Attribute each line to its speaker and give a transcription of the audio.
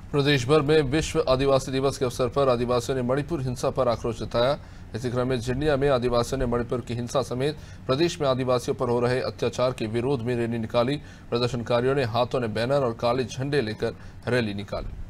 Speaker 1: प्रदेश भर में विश्व आदिवासी दिवस के अवसर पर आदिवासियों ने मणिपुर हिंसा पर आक्रोश जताया। इसी क्रम में झिंडिया में आदिवासियों ने मणिपुर की हिंसा समेत प्रदेश में आदिवासियों पर हो रहे अत्याचार के विरोध में रैली निकाली। प्रदर्शनकारियों ने हाथों में बैनर और काले झंडे लेकर रैली निकाली।